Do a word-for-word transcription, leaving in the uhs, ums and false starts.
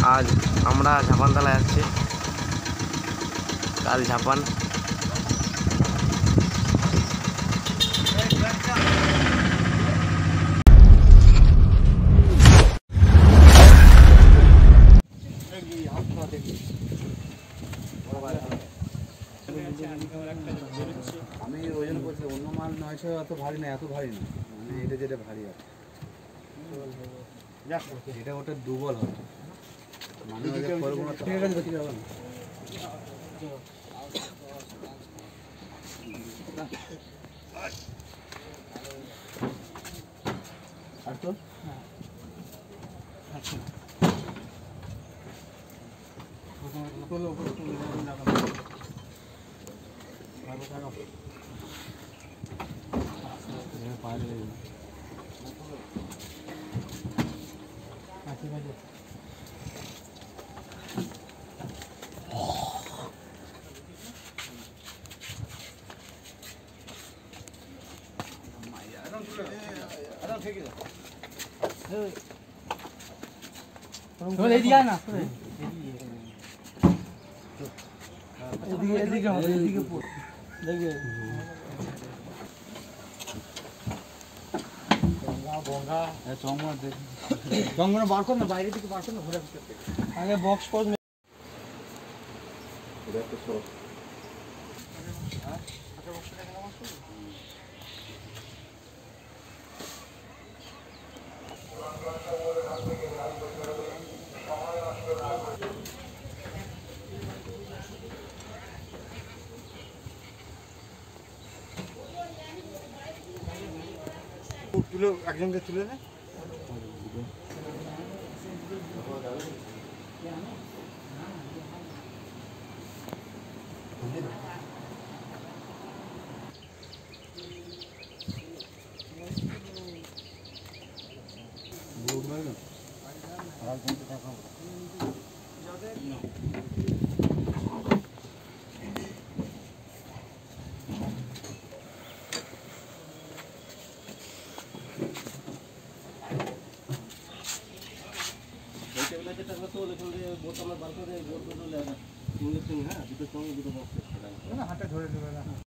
আজ আমরা ঝাপানতলায় যাচ্ছি, কাল ঝাপান। আমি ওই জন্য বলছি অন্য মাল নয়শো অত ভারী না, এত ভারী না, মানে এটা যেটা ভারী আছে এটা ওটা দুর্বল হবে মানে আর তো জঙ্গলে বার কর না, বাইরে থেকে বার কর না, ঘোরা আগে বক্স পজ তুলে একজনকে তুলে নে। হাতে ধরে ধরে